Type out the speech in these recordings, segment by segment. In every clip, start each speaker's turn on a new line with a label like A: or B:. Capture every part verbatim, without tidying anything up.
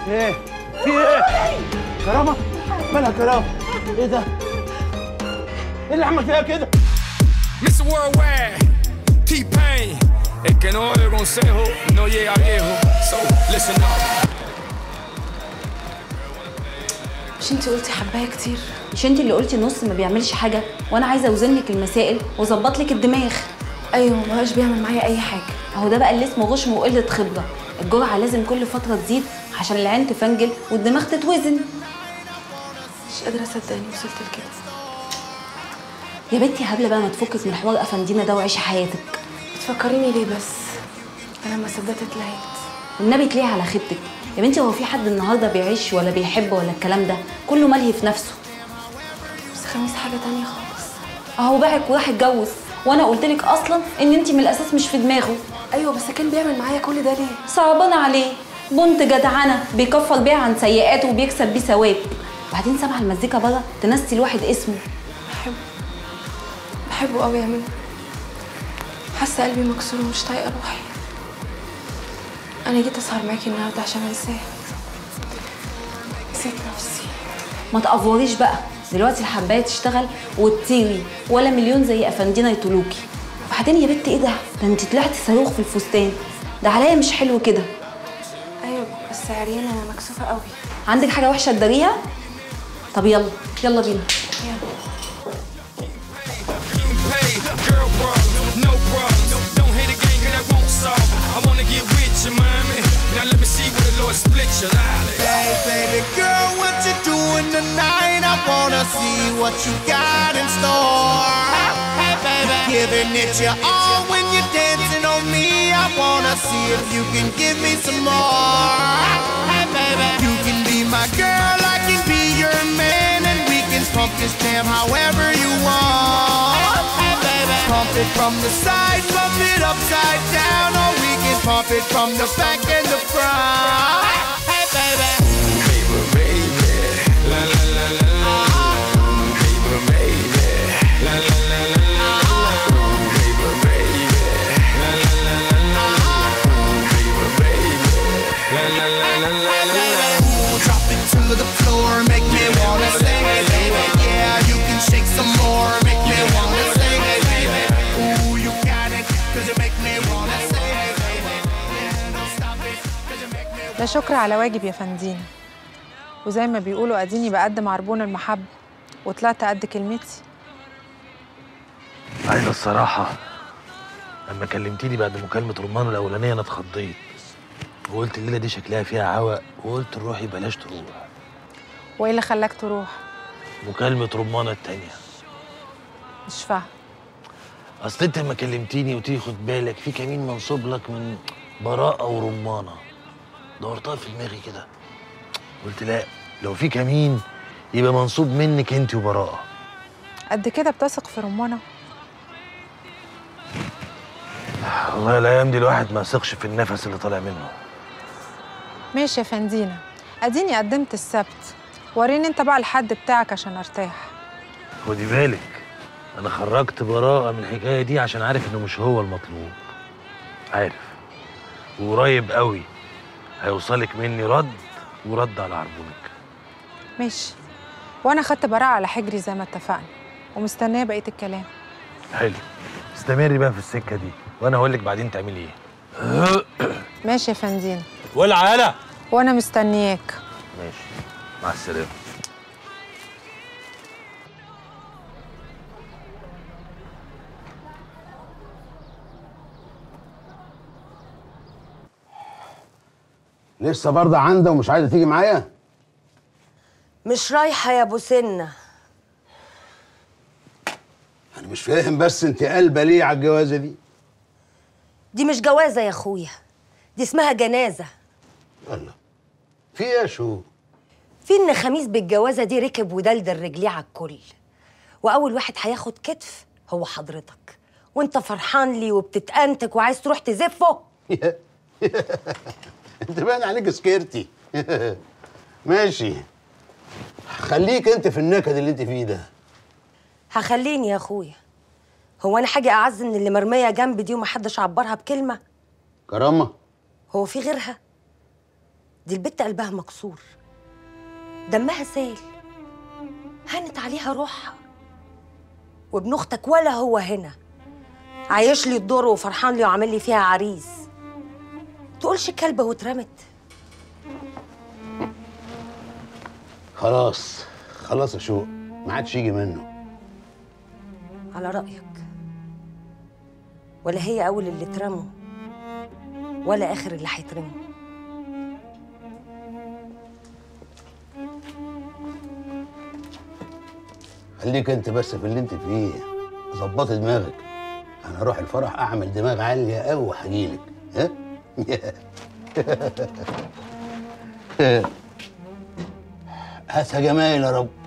A: ايه؟ في ايه؟ كرامة؟ مالها كرامة؟ ايه ده؟ ايه اللي عمل فيها كده؟
B: mister Worldwide, T-Pain, el que no oye consejo no llega viejo. So listen up.
C: مش انتي قلتي حبايه كتير؟
D: مش انتي اللي قلتي نص ما بيعملش حاجه وانا عايزه اوزن لك المسائل واظبط لك الدماغ.
C: ايوه ما بقاش بيعمل معايا اي حاجه.
D: اهو ده بقى اللي اسمه غشم وقله خبره. الجرعه لازم كل فتره تزيد عشان العين تفنجل والدماغ تتوزن.
C: مش قادره اصدق اني وصلت لكده.
D: يا بنتي هبله بقى، ما تفكك من حوار افندينا ده وعيشي حياتك.
C: بتفكريني ليه بس؟ انا لما صدقت اتلهيت.
D: والنبي تليها على خيبتك يا بنتي. هو في حد النهارده بيعيش ولا بيحب ولا الكلام ده؟ كله ملهي في نفسه.
C: بس خميس حاجه تانية خالص.
D: اهو باعك وراح اتجوز، وانا قلت لك اصلا ان انت من الاساس مش في دماغه.
C: ايوه بس كان بيعمل معايا كل ده ليه؟
D: صعبانه عليه، بنت جدعنه بيكفر بيها عن سيئاته وبيكسب بيه ثواب. وبعدين سامعه المزيكا بره تنسي الواحد اسمه.
C: بحبه بحبه قوي يا منى. حاسه قلبي مكسور ومش طايقه روحي. انا جيت اسهر معاكي النهارده عشان انساه. نسيت نفسي.
D: ما تقفوريش بقى، دلوقتي الحبايه تشتغل وتطيري ولا مليون زي افندينا يطولوكي. وبعدين يا بنت ايه ده؟ ده انت طلعتي صاروخ في الفستان ده، عليا مش حلو كده.
C: ايوه بس عريانه انا مكسوفه قوي.
D: عندك حاجه وحشه تداريها؟ طب يلا يلا بينا.
C: يلا.
E: Hey baby girl, what you doing tonight? I wanna see what you got in store. Hey baby, giving it your all when you're dancing on me. I wanna see if you can give me some more. Hey baby, you can be my girl, I can be your man, and we can pump this jam however you want. Hey baby, pump it from the side, pump it upside down, or we can pump it from the back and the front. Hey baby, baby, baby, la la la la la, baby, baby, la la la la la, baby, baby, la la la la la, baby, baby, la la la la la la. Drop it to the floor, make me wanna sing it, baby. Yeah, you can shake some more, make me wanna sing it, baby. Ooh, you got it, 'cause you make me wanna sing it, baby. Yeah, don't stop it, 'cause you make me.
F: لا شكر على واجب يا فندينا، وزي ما بيقولوا اديني بقدم عربون المحبة وطلعت قد كلمتي.
A: عايزة الصراحة لما كلمتيني بعد مكالمة رمان الأولانية أنا اتخضيت وقلت الليلة دي شكلها فيها عوق، وقلت روحي بلاش تروح.
F: وايه اللي خلاك تروح؟
A: مكالمة رمانة التانية.
F: مش فاهم.
A: أصل أنت لما كلمتيني قلت لي خد بالك في كمين منصوب لك من براءة ورمانة، دورتها في دماغي كده قلت لا، لو في كمين يبقى منصوب منك انت وبراءة.
F: قد كده بتثق في رمانة؟
A: والله الايام دي الواحد ما يثقش في النفس اللي طالع منه.
F: ماشي يا فندينا، اديني قدمت السبت، وريني انت بقى الحد بتاعك عشان ارتاح.
A: خدي بالك انا خرجت براءة من الحكاية دي عشان عارف انه مش هو المطلوب. عارف وقريب قوي هيوصلك مني رد ورد على عربونك.
F: ماشي، وانا خدت براءة على حجري زي ما اتفقنا ومستنيه بقيه الكلام.
A: حلو، استمري بقى في السكه دي وانا هقول لك بعدين تعملي ايه.
F: ماشي يا فندينا.
A: ولع يالا.
F: وانا مستنياك.
A: ماشي، مع السلامه.
G: لسه برضه عنده ومش عايزه تيجي معايا؟
H: مش رايحه يا ابو سنه.
G: انا مش فاهم بس انت قلبه ليه على الجوازه دي؟
H: دي مش جوازه يا اخويا، دي اسمها جنازه.
G: الله، في ايه يا شو؟
H: في ان خميس بالجوازه دي ركب ودلدل رجليه على الكل، واول واحد هياخد كتف هو حضرتك، وانت فرحان لي وبتتأنتك وعايز تروح تزفه.
G: انت باين عليك سكيرتي. ماشي، خليك انت في النكد اللي انت فيه ده.
H: هخليني يا اخويا، هو انا حاجه اعز من اللي مرميه جنبي دي ومحدش عبرها بكلمه؟
G: كرامه،
H: هو في غيرها؟ دي البت قلبها مكسور، دمها سال، هانت عليها روحها. وابن اختك ولا هو هنا، عايش لي الدور وفرحان لي وعامل لي فيها عريس. تقولش كلبه واترمت.
G: خلاص خلاص يا شوق، ما عادش يجي منه.
H: على رأيك، ولا هي أول اللي اترموا ولا آخر اللي هيترموا.
G: خليك انت بس في اللي انت فيه، ظبطي دماغك. انا اروح الفرح اعمل دماغ عاليه قوي وهجيلك. ها؟ هاتها جمايل يا رب.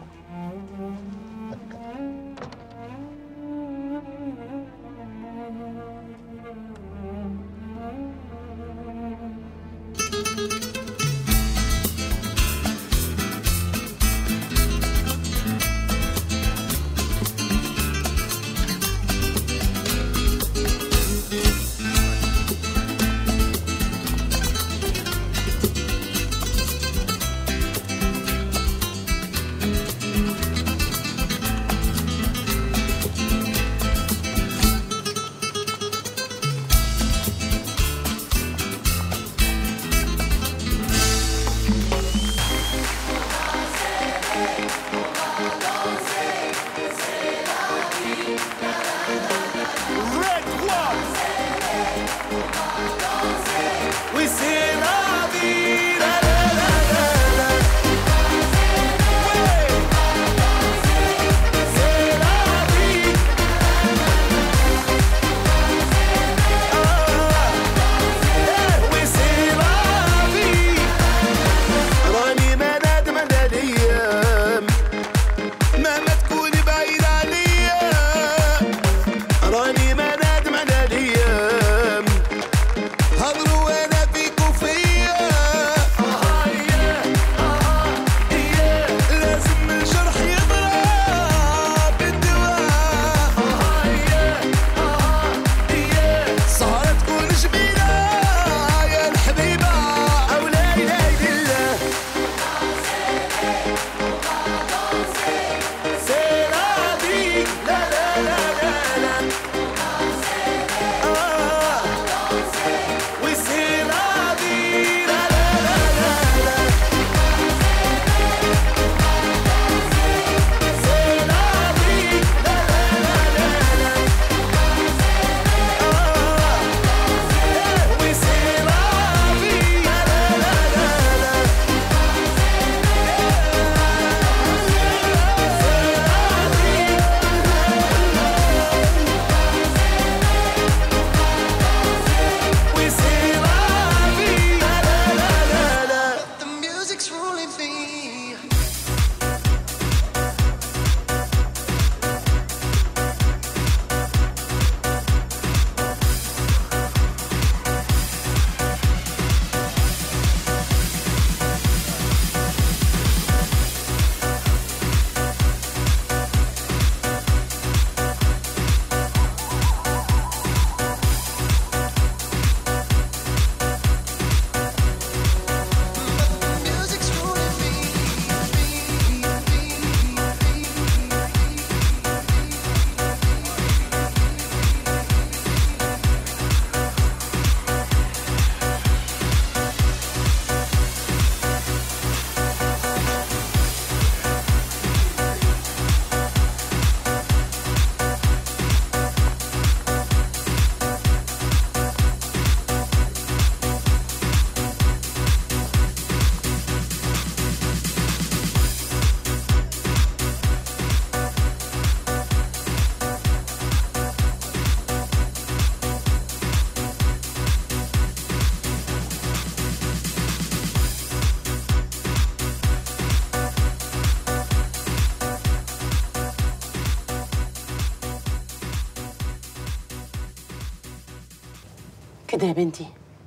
I: كده يا بنتي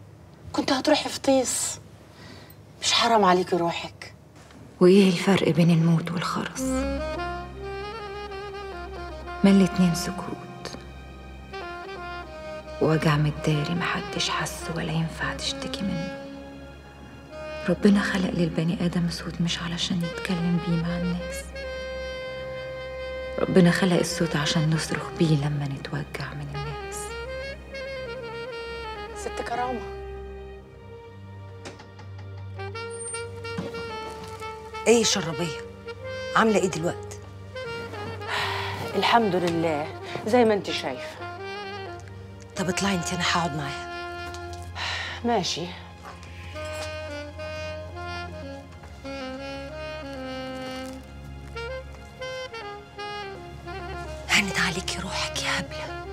I: كنت هتروحي في طيس، مش حرام عليكي روحك.
J: وايه الفرق بين الموت والخرس؟ ما الاتنين سكوت، وجع متداري محدش حس ولا ينفع تشتكي منه. ربنا خلق للبني آدم صوت مش علشان يتكلم بيه مع الناس. ربنا خلق الصوت عشان نصرخ بيه لما نتوجع من الناس.
I: ست كرامة،
H: ايه يا شربية؟ عاملة ايه دلوقتي؟
I: الحمد لله زي ما انت شايفة.
H: طب اطلعي انت، انا هقعد معاها.
I: ماشي.
H: هانت عليكي روحك يا هبلة،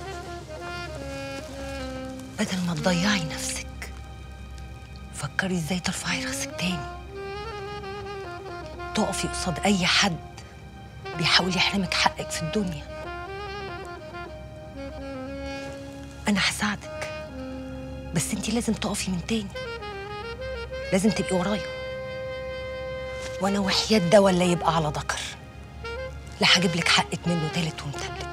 H: بدل ما تضيعي نفسك فكري ازاي ترفعي راسك تاني، تقفي قصاد اي حد بيحاول يحرمك حقك في الدنيا. انا هساعدك، بس انتي لازم تقفي من تاني، لازم تبقي ورايا، وانا وحياة ده ولا يبقى على ذكر لا هجيب لك حقك منه تالت ومتلت.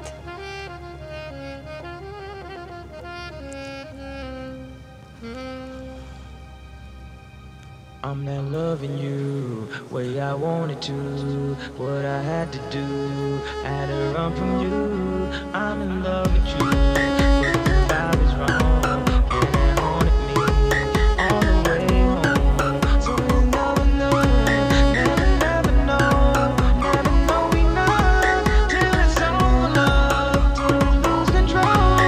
K: I'm not loving you way I wanted to, what I had to do, I had to run from you. I'm in love with you, but the vibe is wrong, and it haunted me on the way home. So you never know, never, never know, never know enough till it's all up, till we lose control.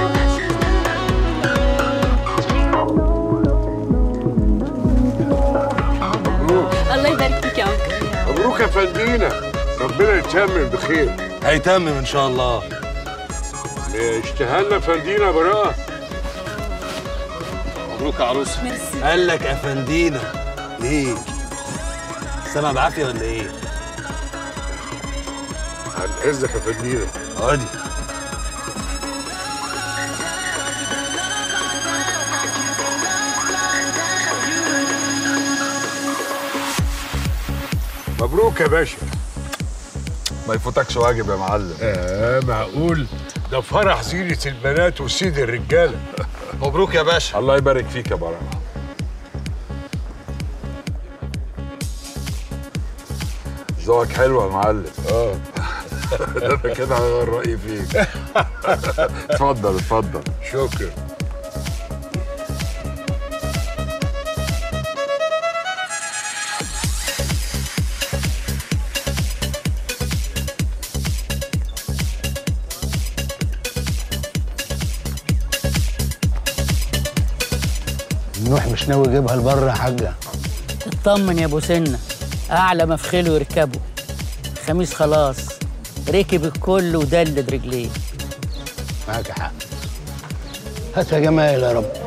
I: الله يبارك فيك يا أنكل.
L: مبروك يا فندينا، ربنا يتمم بخير.
A: هيتمم ان شاء الله.
L: اشتهلنا فندينا براءة.
A: مبروك يا عروسه. ميرسي. قال لك افندينا ليه؟ سامع بعافيه ولا ايه؟
L: عن اذنك يا فندينا.
A: عادي.
L: مبروك يا باشا.
M: ما يفوتكش واجب يا معلم.
L: اه معقول؟ ده فرح زينة البنات وسيد الرجالة.
M: مبروك يا باشا. الله يبارك فيك يا براء. ذوقك حلو يا معلم.
L: اه
M: ده انا كده هغير رأيي فيك. اتفضل اتفضل.
L: شكرا.
G: نوح مش ناوي يجيبها لبره يا حاجه؟
N: اطمن يا ابو سنه، اعلى ما في خيله يركبه. خميس خلاص ركب الكل ودلد رجليه.
G: معاك حق. هات يا جمال يا رب.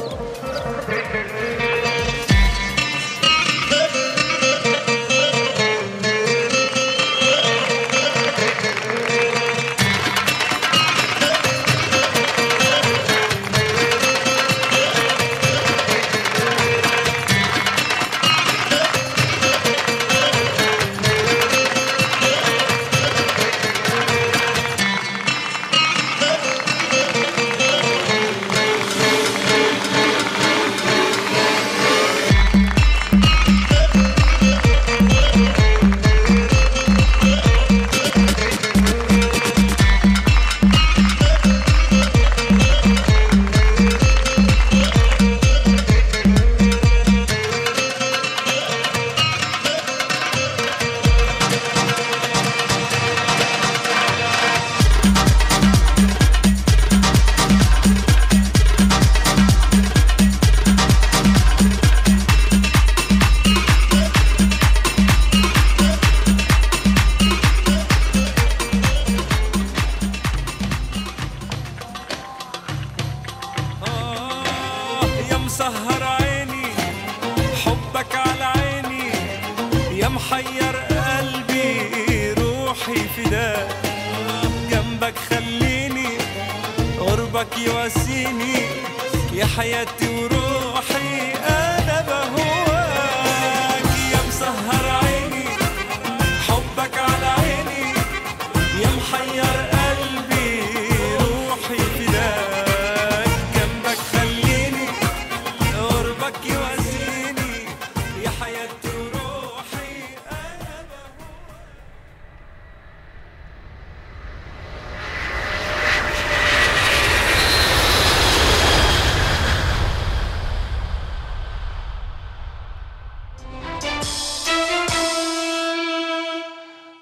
E: مسهر عيني حبك على عيني يا محير قلبي روحي فداك جنبك خليني قربك يواسيني يا حياتي وروحي انا بهواك يا مسهر عيني حبك على عيني يا محير قلبي روحي فداك جنبك خليني قربك يواسيني يا حياتي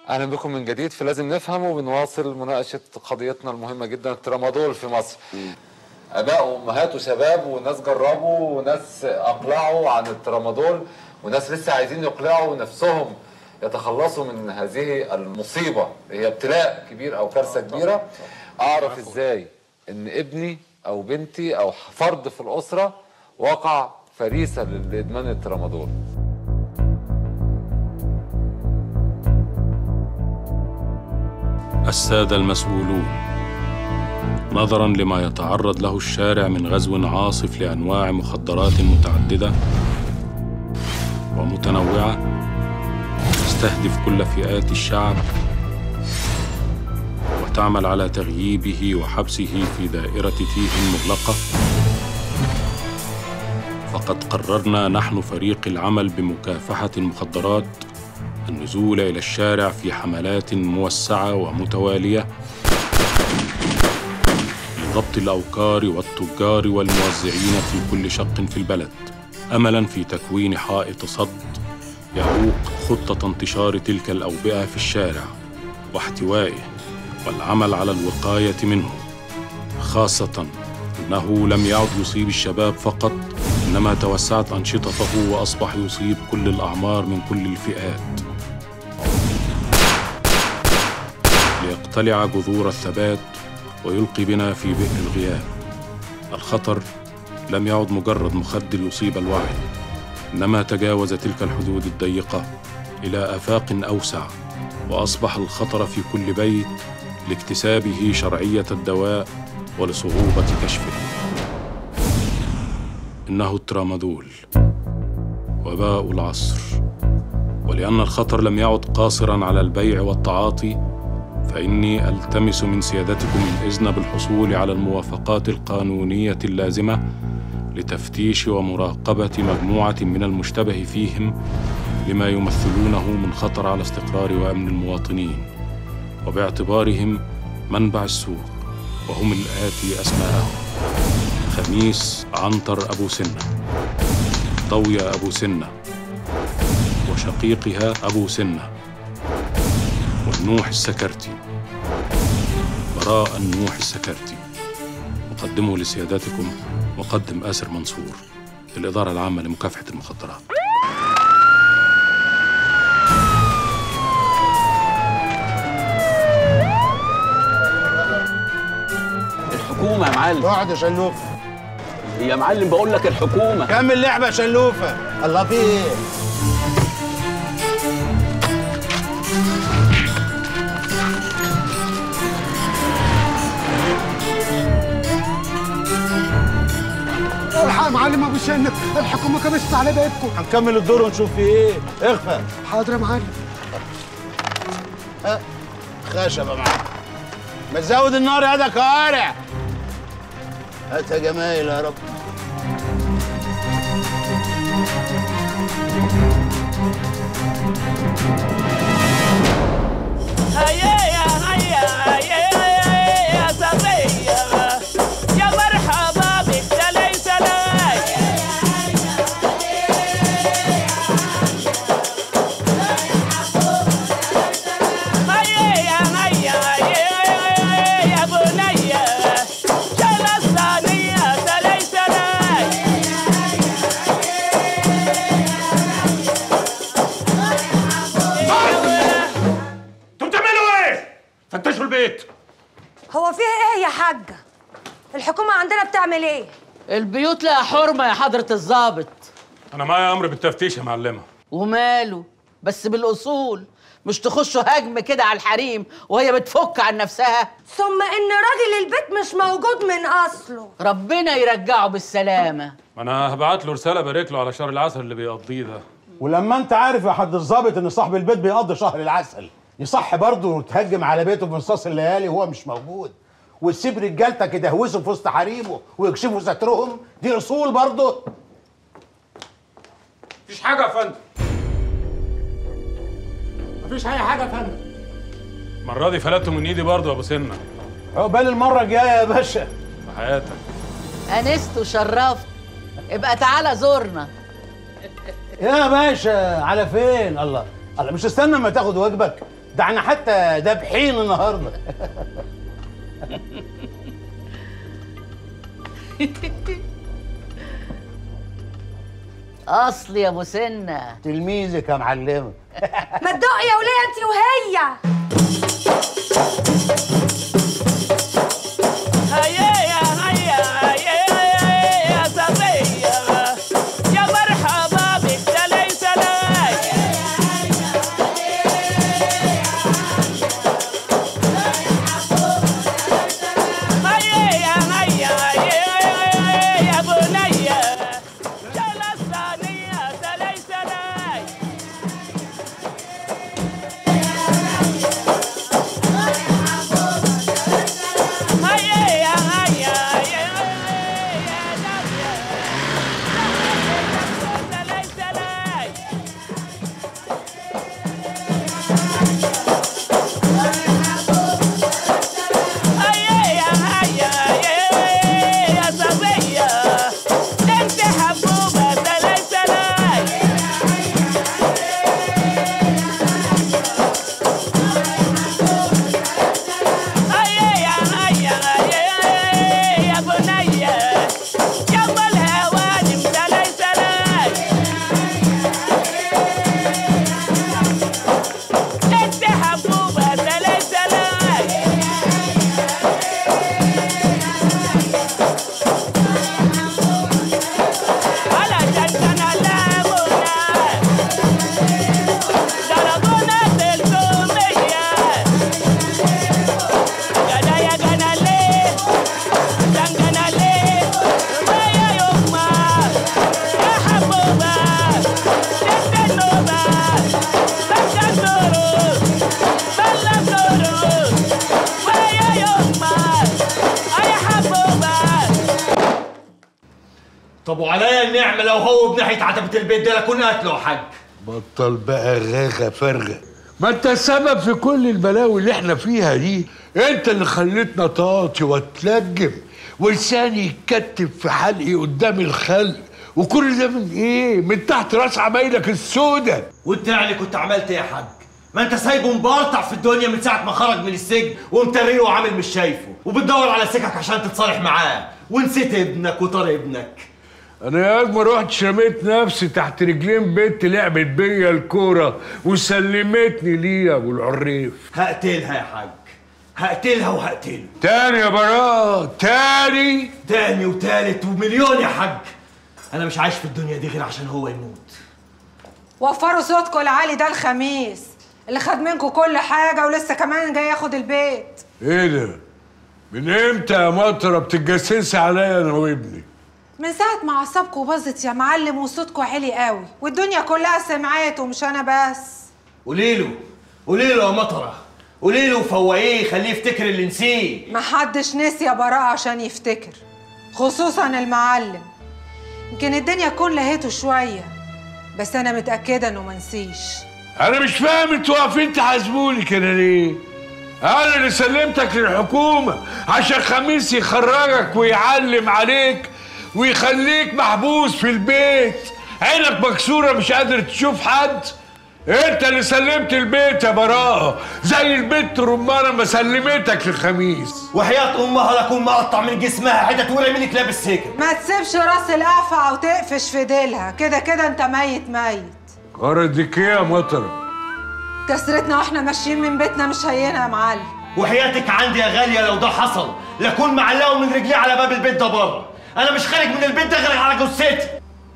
O: اهلا بكم من جديد في لازم نفهم، وبنواصل مناقشه قضيتنا المهمه جدا الترامادول في مصر. اباء وامهات وشباب وناس جربوا وناس اقلعوا عن الترامادول وناس لسه عايزين يقلعوا نفسهم يتخلصوا من هذه المصيبه، هي ابتلاء كبير او كارثه كبيره. اعرف ازاي ان ابني او بنتي او فرد في الاسره وقع فريسه لادمان الترامادول.
P: السادة المسؤولون، نظراً لما يتعرض له الشارع من غزو عاصف لأنواع مخدرات متعددة ومتنوعة تستهدف كل فئات الشعب وتعمل على تغييبه وحبسه في دائرة تيه مغلقة، فقد قررنا نحن فريق العمل بمكافحة المخدرات النزول إلى الشارع في حملات موسعة ومتوالية لضبط الأوكار والتجار والموزعين في كل شق في البلد، أملاً في تكوين حائط صد يعوق خطة انتشار تلك الأوبئة في الشارع واحتوائه والعمل على الوقاية منه، خاصة أنه لم يعد يصيب الشباب فقط، إنما توسعت أنشطته وأصبح يصيب كل الأعمار من كل الفئات، ليقتلع جذور الثبات ويلقي بنا في بئر الغياب. الخطر لم يعد مجرد مخدر يصيب الوعي، إنما تجاوز تلك الحدود الضيقة إلى آفاق أوسع، وأصبح الخطر في كل بيت لاكتسابه شرعية الدواء ولصعوبة كشفه. إنه الترامادول، وباء العصر، ولأن الخطر لم يعد قاصراً على البيع والتعاطي، فإني ألتمس من سيادتكم الإذن بالحصول على الموافقات القانونية اللازمة لتفتيش ومراقبة مجموعة من المشتبه فيهم لما يمثلونه من خطر على استقرار وأمن المواطنين، وباعتبارهم منبع السوء، وهم الآتي أسماءهم: خميس عنتر أبو سنة، ضوية أبو سنة، وشقيقها أبو سنة، والنوح السكرتي، براء النوح السكرتي. أقدمه لسيادتكم مقدم آسر منصور، الإدارة العامة لمكافحة المخدرات.
Q: الحكومة يا معلم.
G: اقعد يا شلوفة.
Q: يا معلم بقول لك الحكومة.
G: كمل لعبة يا شلوفة. الله في ايه؟
R: الحق يا معلم ابو شنب، الحكومه كبست على بيتكم.
G: هنكمل الدور ونشوف في ايه. اخفى.
R: حاضر يا معلم.
G: ها خشب يا معلم. ما تزود النار يا ده كوارع. هات يا جمايل يا رب.
K: هيا يا هيا هيا يا صبية يا مرحبا بك ليس لك. هيا يا هيا هيا يا بنية شال الصينية ليس لك.
S: انتوا بتعملوا ايه؟ فتشوا البيت.
H: هو فيه ايه يا حاجة؟ الحكومة عندنا بتعمل ايه؟
N: البيوت لها حرمة يا حضرة الضابط.
S: انا معايا امر بالتفتيش يا معلمة.
N: وماله؟ بس بالأصول، مش تخشوا هجم كده على الحريم وهي بتفك عن نفسها.
H: ثم ان راجل البيت مش موجود من اصله.
N: ربنا يرجعه بالسلامة.
S: انا هبعت له رسالة بارك له على شهر العسل اللي بيقضيه ده.
G: ولما انت عارف يا حد الظابط ان صاحب البيت بيقضي شهر العسل، يصح برضه تهجم على بيته بنصاص الليالي وهو مش موجود، وتسيب رجالتك يدهوسوا في وسط حريمه ويكشفوا سترهم؟ دي اصول برضه.
S: مفيش حاجة يا فندم. مفيش أي حاجة يا فندم. المرة دي فلتوا من إيدي برضه يا أبو سنة.
G: عقبال المرة الجاية يا باشا.
S: في حياتك.
N: أنست وشرفت. ابقى تعالى زورنا.
G: يا باشا على فين؟ الله الله، مش استنى اما تاخد واجبك؟ ده احنا حتى دابحين النهارده.
N: اصل يا ابو سنه
G: تلميذك يا معلمه.
H: ما تدق يا وليه انت وهي.
K: هيا هيا هيا يا صبية يا مرحبا بك سلاي سلاي. هيا هيا هيا يا بنية جلسانية سلاي سلاي.
A: طب وعليا النعمه لو هو بناحيه عتبه البيت ده لكون قتله يا حاج.
L: بطل بقى غاغه فارغه، ما انت السبب في كل البلاوي اللي احنا فيها دي. انت اللي خليتنا طاطي واتلجم ولساني يتكتف في حلقي قدام الخلق، وكل ده من ايه؟ من تحت راس عمايلك السودة.
A: وانت يعني كنت عملت ايه يا حاج؟ ما انت سايبه مبرطع في الدنيا من ساعه ما خرج من السجن ومتريه وعامل مش شايفه، وبتدور على سكك عشان تتصالح معاه، ونسيت ابنك وطار ابنك.
L: انا يا ما رحت رميت نفسي تحت رجلين بنت لعبت بيا الكوره وسلمتني ليه يا ابو العريف.
A: هقتلها يا حاج، هقتلها وهقتله
L: تاني يا براء، تاني
A: تاني وتالت ومليون يا حاج. انا مش عايش في الدنيا دي غير عشان هو يموت.
F: وفروا صوتكم العالي ده الخميس اللي خد منكم كل حاجه ولسه كمان جاي ياخد البيت.
L: ايه ده؟ من امتى يا مطره بتتجسسي عليا انا وابني؟
F: من ساعة ما أعصابكوا باظت يا معلم وصوتكوا عالي قوي والدنيا كلها سمعته ومش أنا بس.
A: قوليله قوليله يا مطرة، قوليله وفوقيه خليه يفتكر اللي نسيه.
F: محدش نسي يا براءة عشان يفتكر، خصوصا المعلم. يمكن الدنيا تكون لهيته شوية بس أنا متأكدة إنه منسيش.
L: أنا مش فاهم انتوا واقفين تحاسبوني كده ليه؟ أنا اللي سلمتك للحكومة عشان خميس يخرجك ويعلم عليك ويخليك محبوس في البيت، عينك مكسورة مش قادر تشوف حد. انت اللي سلمت البيت يا براءة، زي البت رمانة ما سلمتك لخميس.
A: وحياة امها لكون مقطع من جسمها عدة ورا منك لابس سجن.
F: ما تسيبش راس القفع وتقفش في ديلها، كده كده انت ميت ميت.
L: قردك ايه يا مطرة؟
F: كسرتنا واحنا ماشيين من بيتنا مش هينة يا معلم.
A: وحياتك عندي يا غالية لو ده حصل لكون معلقه من رجليه على باب البيت ده بره. انا مش خارج من البيت ده غير على جثتي.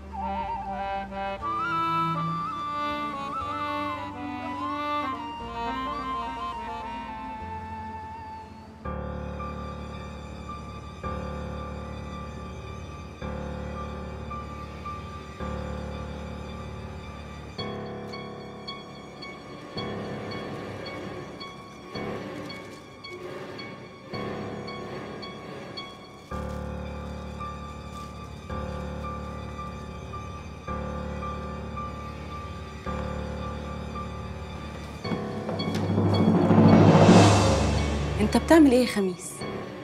I: انت بتعمل ايه يا خميس؟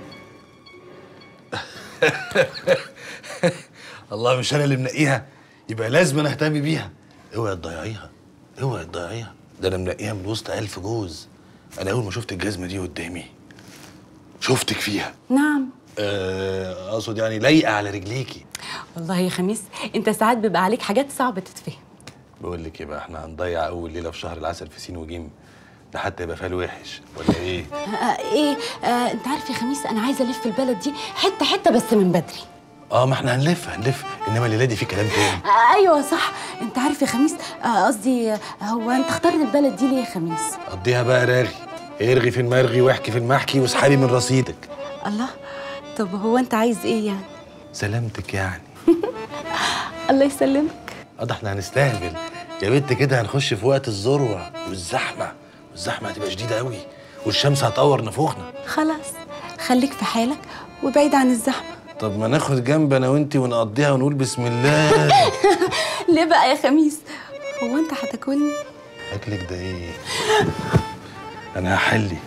A: الله، مش انا اللي منقيها يبقى لازم انا اهتم بيها. اوعي تضيعيها، اوعي تضيعيها. ده انا منقيها من وسط ألف جوز. انا اول ما شفت الجزمه دي قدامي شفتك فيها.
D: نعم.
A: اقصد آه يعني لايقه على رجليكي.
D: والله يا خميس انت ساعات بيبقى عليك حاجات صعبه تتفهم.
A: بقول لك ايه بقى، احنا هنضيع اول ليله في شهر العسل في سين وجيم، ده حتى يبقى فال وحش ولا ايه؟
D: آه ايه آه انت عارف يا خميس انا عايزه الف البلد دي حته حته بس من بدري.
A: اه ما احنا هنلف هنلف، انما الليله دي في كلام تاني.
D: آه ايوه صح. انت عارف يا خميس قصدي آه هو انت اخترت البلد دي ليه يا خميس؟
A: قضيها بقى راغي، ارغي في المرغي واحكي في المحكي واسحبي من رصيدك.
D: الله، طب هو انت عايز ايه يعني؟
A: سلامتك يعني.
D: الله يسلمك.
A: اه ده احنا هنستهبل يا بنت كده، هنخش في وقت الذروه والزحمه، والزحمه هتبقى شديده قوي والشمس هتقور نفوخنا.
D: خلاص خليك في حالك وبعيد عن الزحمه.
A: طب ما ناخد جنب انا وانتي ونقضيها ونقول بسم الله.
D: ليه بقى يا خميس؟ هو انت هتاكلني؟
A: اكلك ده ايه؟ انا هحلي.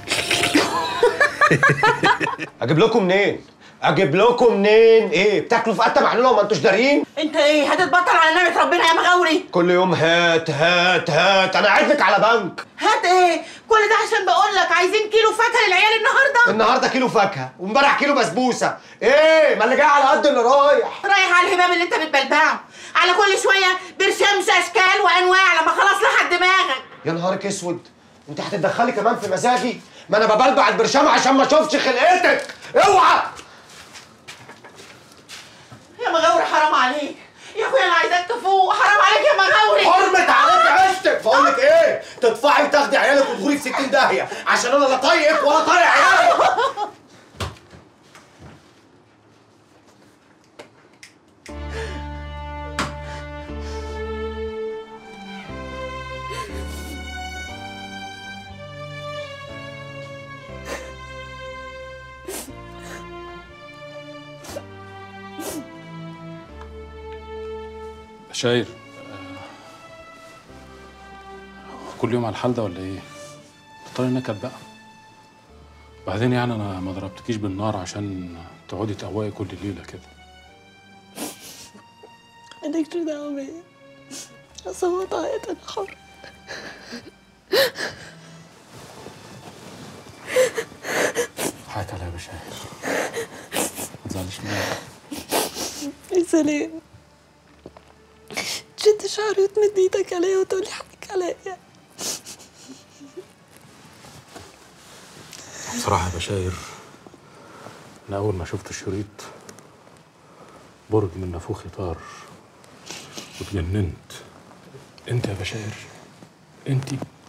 T: اجيب لكم منين؟ اجيب لكم منين؟ ايه بتاكلوا في قته معلومه وما انتوش دارين؟
I: انت ايه هتتبطل على نعمه ربنا يا مغاوري؟
T: كل يوم هات هات هات، انا قاعد لك على بنك.
I: هات ايه؟ كل ده عشان بقول لك عايزين كيلو فاكهه للعيال النهارده؟
T: النهارده كيلو فاكهه وامبارح كيلو بسبوسه. ايه ما اللي جاي على قد اللي رايح.
I: رايح على الهباب اللي انت بتبلبعه، على كل شويه برشامش اشكال وانواع لما خلاص لحد دماغك.
T: يا نهارك اسود، انت هتتدخلي كمان في مزاجي؟ ما انا ببلبع البرشامه عشان ما اشوفش خلقتك. اوعى
I: يا مغاوري، حرام عليك يا اخويا، انا عايزاك تفوق، حرام عليك يا مغاوري.
T: حرمت عليك عشتك. بقول لك ايه، تدفعي وتاخدي عيالك وتغوري في ستين داهيه عشان انا لا طايقك ولا طايق عيالك.
P: بشاير، كل يوم على الحال ده ولا ايه؟ بطلي نكد بقى. بعدين يعني انا ما ضربتكيش بالنار عشان تقعدي تقوقي كل ليله كده.
I: مالكش دعوه بيا، اصل طاقت انا حر.
P: حقك عليا يا بشاير، ما تزعليش مني.
I: يا سلام، تشد شعري وتمد ايدك عليا وتقولي حقك عليا.
P: بصراحة يا بشاير أنا أول ما شفت الشريط برج من نافوخي طار واتجننت. أنت يا بشاير أنت.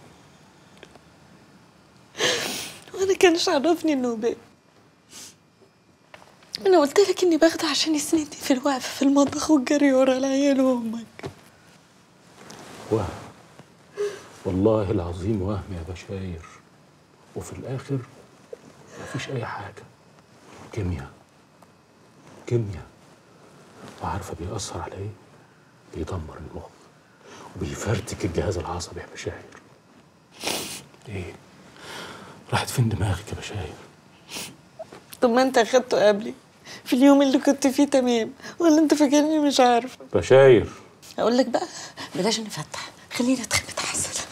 I: وأنا كانش عرفني إنه باب. أنا قلت لك إني باخده عشان يسندني في الوقفة في المطبخ والجري ورا العيال وأمك.
P: وهم، والله العظيم وهم يا بشاير، وفي الآخر مفيش أي حاجة. كيمياء كيمياء، وعارفة بيأثر على إيه؟ بيدمر المخ وبيفرتك الجهاز العصبي يا بشاير. إيه؟ راحت فين دماغك يا بشاير؟
I: طب ما أنت أخدته قبلي في اليوم اللي كنت فيه تمام، ولا أنت فاكرني مش عارفة؟
P: بشاير
I: أقول لك بقى بلاش نفتح، خلينا نتخبط حسن.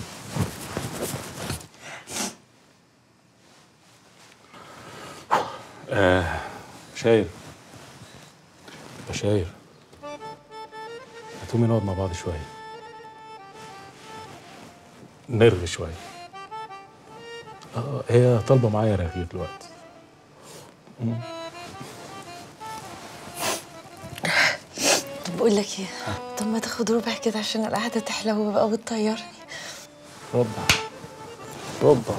P: آه بشاير بشاير، هتقومي نقعد مع بعض شوية، نرغي شوية. اه هي طالبة معايا رغي دلوقتي. مم.
I: طب بقول لك ايه، طب ما تاخد ربع كده عشان القعدة تحلو بقى وتطيرني.
P: ربع ربع.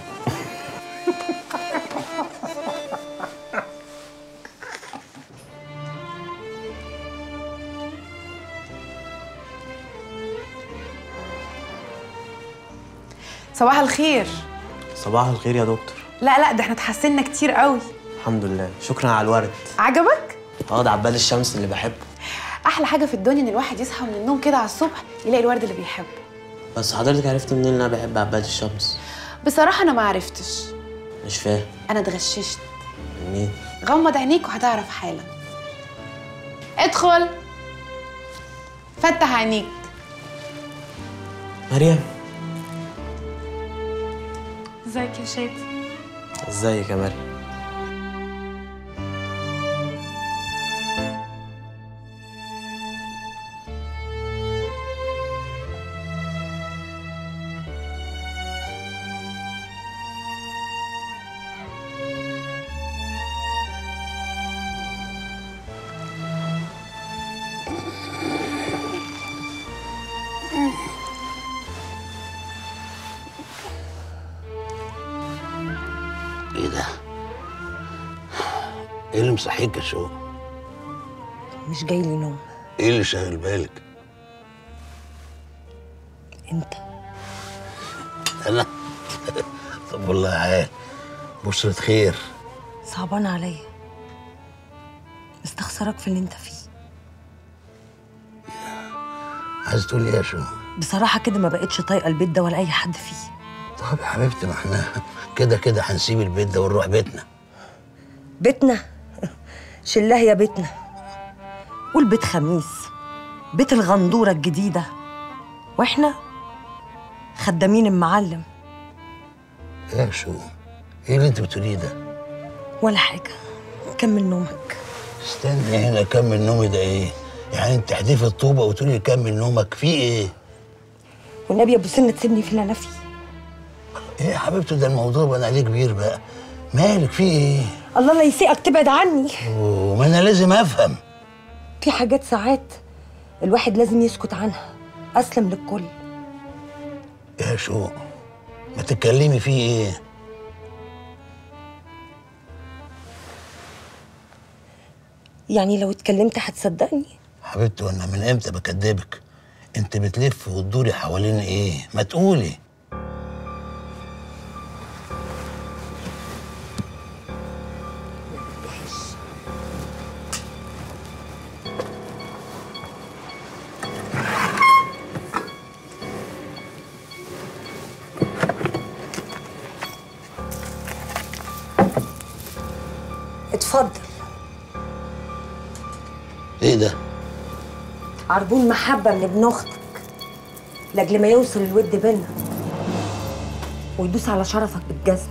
U: صباح الخير.
V: صباح الخير يا دكتور.
U: لا لا ده احنا اتحسنا كتير قوي.
V: الحمد لله، شكرا على الورد.
U: عجبك؟
V: اه ده عباد الشمس اللي بحبه.
U: احلى حاجه في الدنيا ان الواحد يصحى من النوم كده على الصبح يلاقي الورد اللي بيحبه.
V: بس حضرتك عرفت منين ان انا بحب عباد الشمس؟
U: بصراحه انا ما عرفتش.
V: مش فاهم.
U: انا اتغششت.
V: منين؟
U: غمض عينيك وهتعرف حالا. ادخل، فتح عينيك.
V: مريم
U: ازيك يا شادي؟
V: ازيك يا مريم؟
A: ايه ده؟ ايه اللي مصحيك يا شو؟
H: مش جاي لي نوم.
A: ايه اللي شاغل بالك؟
H: انت.
A: انا؟ طب والله عال، بشرة خير.
H: صعبان عليا، مستخسرك في اللي انت فيه.
A: عايز تقول ايه يا شو؟
H: بصراحة كده ما بقتش طايقة البيت ده ولا أي حد فيه.
A: طب يا حبيبتي، ما احنا كده كده هنسيب البيت ده ونروح بيتنا.
H: بيتنا؟ شلاه يا بيتنا. قول بيت خميس، بيت الغندورة الجديدة، واحنا خدامين المعلم.
A: ايه يا شو؟ ايه اللي انت بتقوليه ده؟
H: ولا حاجة، كمل نومك.
A: استني هنا، كمل نومي ده ايه؟ يعني انت تحدفي الطوبة وتقولي لي كمل نومك، في ايه؟
H: والنبي يا ابو سنة تسيبني في اللي انا فيه.
A: ايه يا حبيبتي، ده الموضوع بقى عليه كبير بقى. مالك، في ايه؟
H: الله لا يسيئك تبعد عني.
A: وما انا لازم افهم.
H: في حاجات ساعات الواحد لازم يسكت عنها، اسلم للكل.
A: يا شو، ما تتكلمي فيه ايه؟
H: يعني لو اتكلمت هتصدقني؟
A: حبيبتي، وانا من امتى بكدبك؟ انت بتلف وتدوري حوالين ايه؟ ما تقولي.
H: اتفضل.
A: ايه ده؟
H: عربون محبة من ابن اختك، لاجل ما يوصل الود بينا ويدوس على شرفك بالجزمة.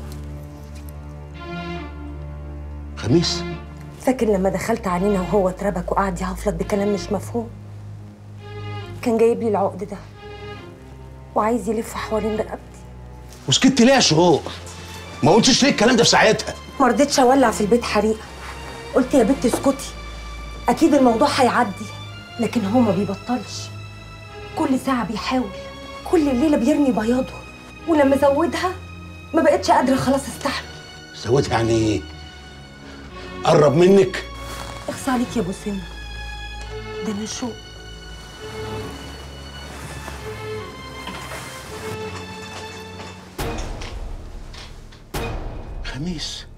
A: خميس؟
H: فاكر لما دخلت علينا وهو اتربك وقعد يهفلك بكلام مش مفهوم؟ كان جايب لي العقد ده وعايز يلف حوالين رقبتي.
G: وسكت ليه يا شهور؟ ما قلتش ليه الكلام ده في ساعتها؟
H: ما رضيتش اولع في البيت حريقه، قلت يا بنت اسكتي، اكيد الموضوع هيعدي. لكن هو ما بيبطلش، كل ساعه بيحاول، كل ليله بيرمي بياضه، ولما زودها ما بقتش قادره خلاص استحمل.
G: زودها يعني ايه؟ قرب منك؟
H: اخص عليك يا ابو سن، ده انا شوق.
G: خميس